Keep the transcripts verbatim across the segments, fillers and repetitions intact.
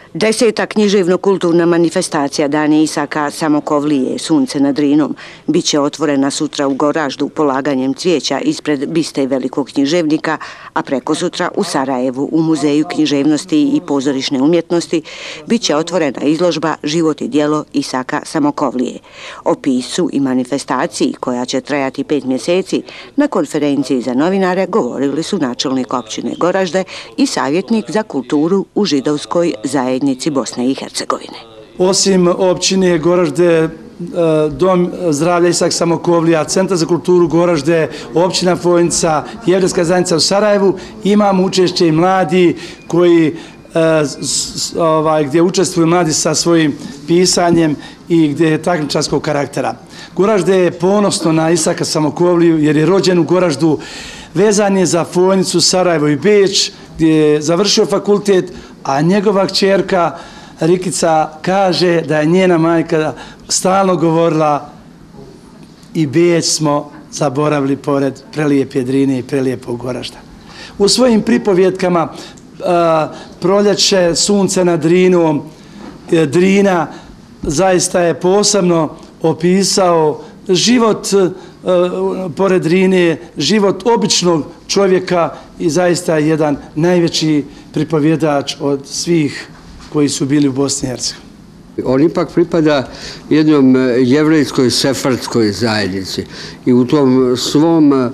Deseta književno-kulturna manifestacija Dani Isaka Samokovlije, Sunce nad Drinom, bit će otvorena sutra u Goraždu polaganjem cvijeća ispred biste velikog književnika, a preko sutra u Sarajevu u Muzeju književnosti i pozorišne umjetnosti bit će otvorena izložba Život i djelo Isaka Samokovlije. O piscu i manifestaciji, koja će trajati pet mjeseci, na konferenciji za novinare govorili su načelnik općine Goražde i savjetnik za kulturu u židovskoj zajednici Bosne i Hercegovine. Osim općine Goražde, Dom zdravlja Isak Samokovlija, Centar za kulturu Goražde, općina Fojnica, Jevrejska zajednica u Sarajevu, imamo učešće i mladi koji gdje učestvuju mladi sa svojim pisanjem i gdje je takmičarskog karaktera. Goražde je ponosno na Isaka Samokovliju jer je rođen u Goraždu, vezan je za Fojnicu, Sarajevo i Beč, gdje je završio fakultet, a njegova kćerka Rikica kaže da je njena majka stalno govorila i Beč smo zaboravili pored prelijepe Drine i prelijepog Goražda. U svojim pripovjetkama Proljeće, Sunce nad Drinom, Drina zaista je posebno opisao život pored Drine, život običnog čovjeka i zaista je jedan najveći pripovjedač od svih koji su bili u Bosni i Hercegovini. On ipak pripada jednom jevrejskoj sefardskoj zajednici i u tom svom uh,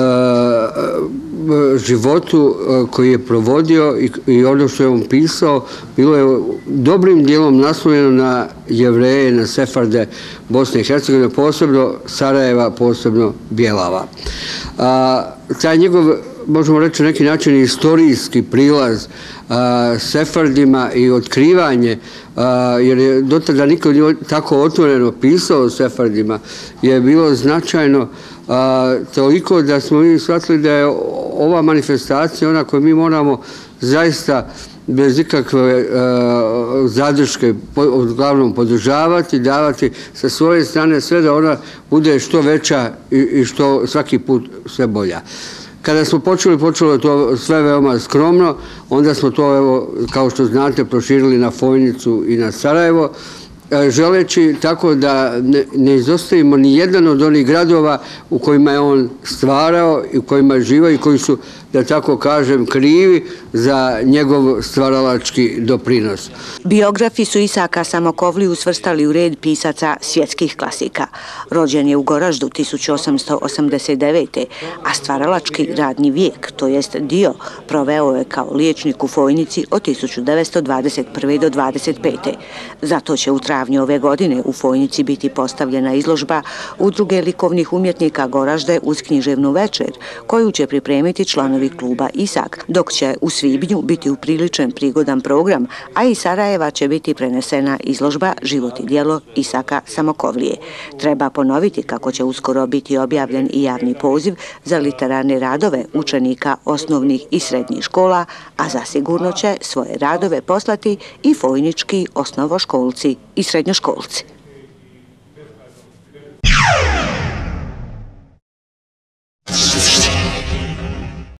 životu uh, koji je provodio i, i ono što je on pisao bilo je dobrim dijelom naslonjeno na Jevreje, na Sefarde Bosne i Hercegovine, posebno Sarajeva, posebno Bjelava. Uh, taj njegov, možemo reći na neki način, istorijski prilaz a, Sefardima i otkrivanje, a, jer je do tada niko nije tako otvoreno pisao o Sefardima, je bilo značajno a, toliko da smo mi shvatili da je ova manifestacija ona koju mi moramo zaista bez ikakve a, zadrške uglavnom podržavati, davati sa svoje strane sve da ona bude što veća i, i što svaki put sve bolja. Kada smo počeli, počelo to sve veoma skromno, onda smo to, evo, kao što znate, proširili na Fojnicu i na Sarajevo, želeći tako da ne, ne izostavimo ni jedan od onih gradova u kojima je on stvarao i u kojima je živao i koji su, da tako kažem, krivi za njegov stvaralački doprinos. Biografi su Isaka Samokovliju svrstali u red pisaca svjetskih klasika. Rođen je u Goraždu tisuću osamsto osamdeset devete. a stvaralački radni vijek, to jest dio, proveo je kao liječnik u Fojnici od tisuću devetsto dvadeset prve. do dvadeset pete. Zato će u travnju ove godine u Fojnici biti postavljena izložba Udruge likovnih umjetnika Goražde uz književnu večer, koju će pripremiti članovi kluba Isak, dok će u svibnju biti upriličen prigodan program, a iz Sarajeva će biti prenesena izložba Život i djelo Isaka Samokovlije. Treba ponoviti kako će uskoro biti objavljen i javni poziv za literarne radove učenika osnovnih i srednjih škola, a zasigurno će svoje radove poslati i fojnički osnovoškolci i srednjoškolci.